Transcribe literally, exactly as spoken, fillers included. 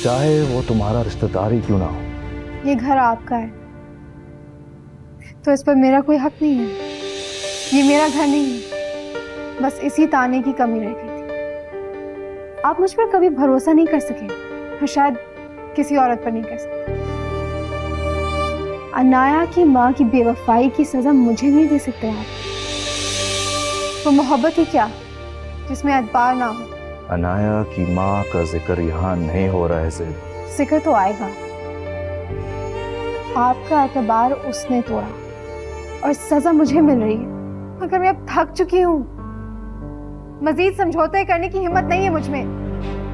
चाहे वो तुम्हारा रिश्तेदार ही क्यों ना हो। ये घर आपका है तो इस पर मेरा कोई हक नहीं है। ये मेरा घर नहीं है, बस इसी ताने की कमी रह गई थी। आप मुझ पर कभी भरोसा नहीं कर सके और शायद किसी औरत पर नहीं कर सकते। अनाया की माँ की बेवफाई की सजा मुझे नहीं दे सकते आप। वो मोहब्बत ही क्या जिसमें एतबार ना हो। अनाया की माँ का जिक्र यहाँ नहीं हो रहा है ज़िद। जिक्र तो आएगा। आपका एतबार उसने तोड़ा और सजा मुझे मिल रही है। मगर मैं अब थक चुकी हूँ। मजीद समझौते करने की हिम्मत नहीं है मुझ में।